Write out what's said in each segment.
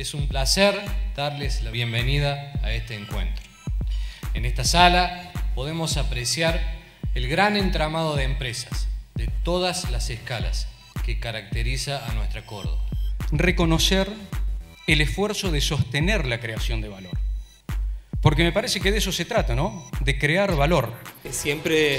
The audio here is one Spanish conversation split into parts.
Es un placer darles la bienvenida a este encuentro. En esta sala podemos apreciar el gran entramado de empresas de todas las escalas que caracteriza a nuestra Córdoba. Reconocer el esfuerzo de sostener la creación de valor. Porque me parece que de eso se trata, ¿no? De crear valor. Siempre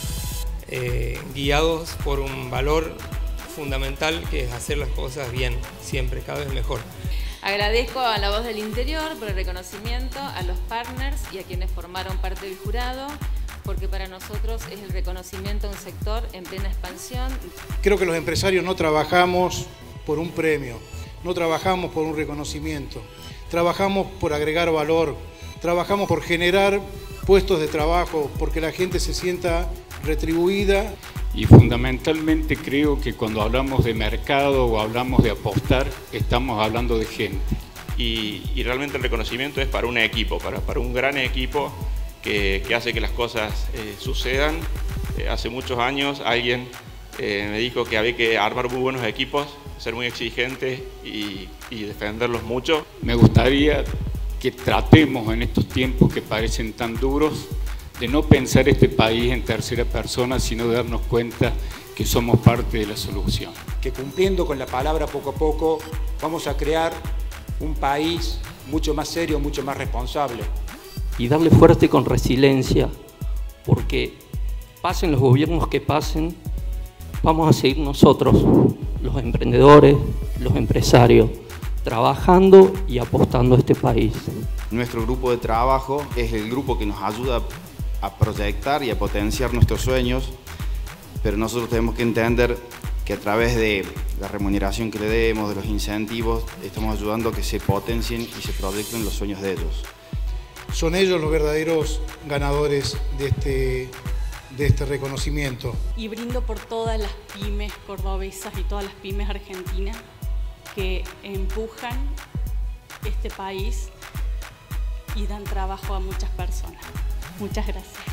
guiados por un valor fundamental que es hacer las cosas bien, siempre, cada vez mejor. Agradezco a La Voz del Interior por el reconocimiento, a los partners y a quienes formaron parte del jurado, porque para nosotros es el reconocimiento a un sector en plena expansión. Creo que los empresarios no trabajamos por un premio, no trabajamos por un reconocimiento, trabajamos por agregar valor, trabajamos por generar puestos de trabajo, porque la gente se sienta retribuida. Y fundamentalmente creo que cuando hablamos de mercado o hablamos de apostar, estamos hablando de gente. Y realmente el reconocimiento es para un equipo, para un gran equipo que hace que las cosas sucedan. Hace muchos años alguien me dijo que había que armar muy buenos equipos, ser muy exigentes y defenderlos mucho. Me gustaría que tratemos en estos tiempos que parecen tan duros de no pensar este país en tercera persona, sino de darnos cuenta que somos parte de la solución. Que cumpliendo con la palabra poco a poco vamos a crear un país mucho más serio, mucho más responsable. Y darle fuerte con resiliencia, porque pasen los gobiernos que pasen, vamos a seguir nosotros, los emprendedores, los empresarios, trabajando y apostando a este país. Nuestro grupo de trabajo es el grupo que nos ayuda a proyectar y a potenciar nuestros sueños, pero nosotros tenemos que entender que a través de la remuneración que le demos, de los incentivos, estamos ayudando a que se potencien y se proyecten los sueños de ellos. Son ellos los verdaderos ganadores de este reconocimiento. Y brindo por todas las pymes cordobesas y todas las pymes argentinas que empujan este país y dan trabajo a muchas personas. Muchas gracias.